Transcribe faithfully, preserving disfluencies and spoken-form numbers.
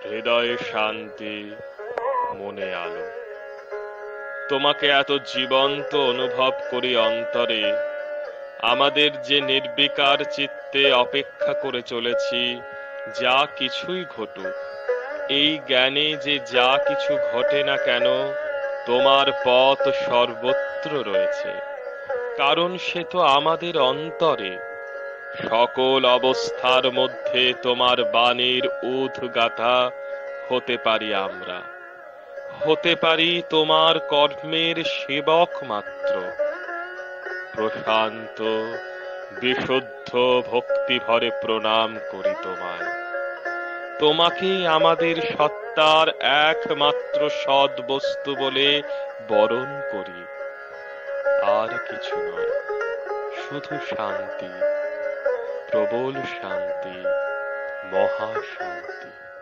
হৃদয়ে শান্তি, মনে আলো। তোমাকে এত জীবন্ত অনুভব করি অন্তরে। আমাদের যে নির্বিকার চিত্তে অপেক্ষা করে চলেছি যা কিছুই ঘটুক, এই জ্ঞানে যে যা কিছু ঘটে না কেন তোমার পথ সর্বত্র রয়েছে, কারণ সে তো আমাদের অন্তরে। সকল অবস্থার মধ্যে তোমার বাণীর উদ্গাথা হতে পারি আমরা, হতে পারি তোমার কর্মের সেবক মাত্র। প্রশান্ত বিশুদ্ধ ভক্তি ভরে প্রণাম করি তোমায়। তোমাকেই আমাদের সত্তার একমাত্র সৎ বস্তু বলে বরণ করি। আর কিছু নয়, শুধু শান্তি, প্রবল শান্তি, মহা শান্তি।